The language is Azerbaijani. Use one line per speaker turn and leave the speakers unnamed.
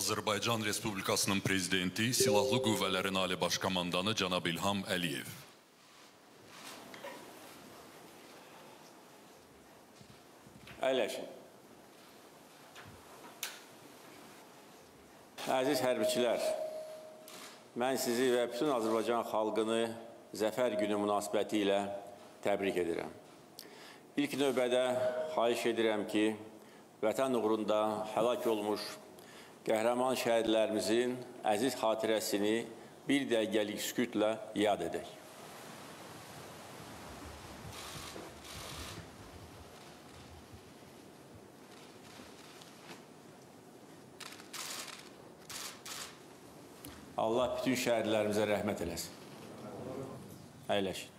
Azərbaycan Respublikasının Prezidenti, Silahlı Qüvvələrin Ali Baş Komandanı cənab İlham Əliyev.
Əyləşin. Əziz hərbiçilər, mən sizi və bütün Azərbaycan xalqını Zəfər günü münasibəti ilə təbrik edirəm. İlk növbədə xahiş edirəm ki, vətən uğrunda həlak olmuş qəhrəman şəhidlərimizin əziz xatirəsini bir dəqiqəlik sükutlə yad edək. Allah bütün şəhidlərimizə rəhmət eləsin. Əyləşin.